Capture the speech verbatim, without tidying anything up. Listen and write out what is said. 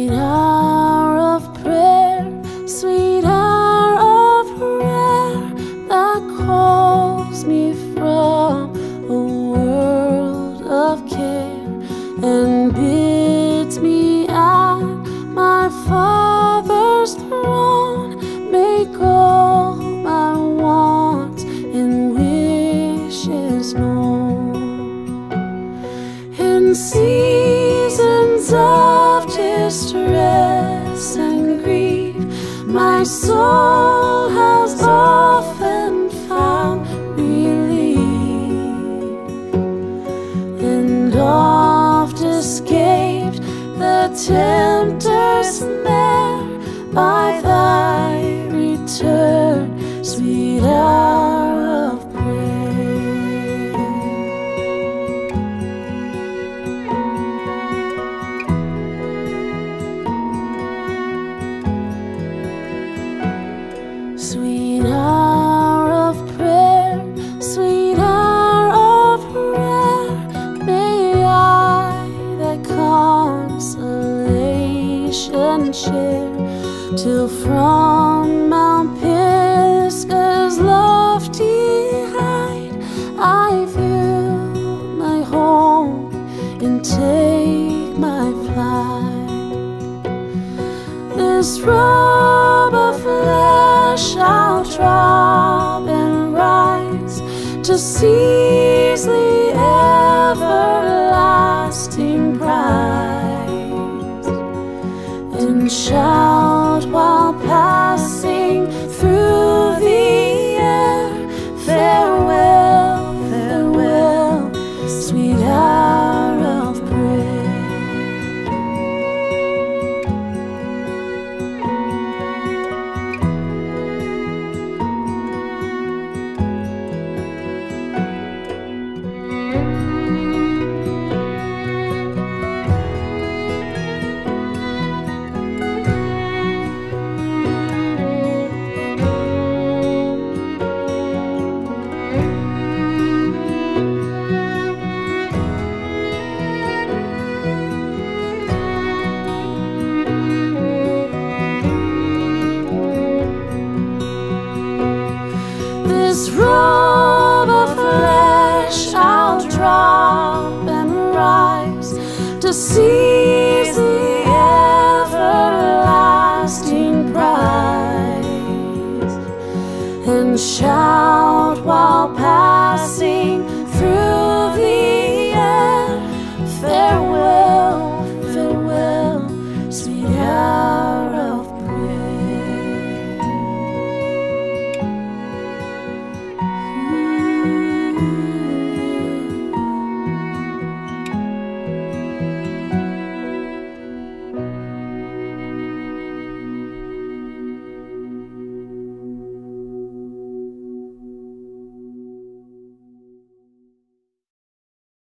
Sweet hour of prayer, sweet hour of prayer that calls me from a world of care and bids me at my Father's throne make all my wants and wishes known. In seasons of distress and grief, my soul has often found relief, and oft escaped the tempter's snare by thy return, sweet hour of prayer. Sweet hour of prayer, sweet hour of prayer, may I thy consolation share, till from Mount Pisgah's lofty height I view my home and take my flight. This robe of flesh I'll drop and rise to seize the everlasting prize, and shout while passing through the air, farewell, farewell, sweet hour of prayer. This robe of flesh I'll drop and rise to see